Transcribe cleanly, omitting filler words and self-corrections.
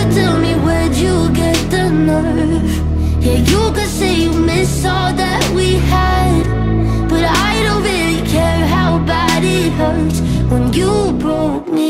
tell me where'd you get the nerve? Yeah, you could say you miss all that we had, but I don't really care how bad it hurts when you broke me.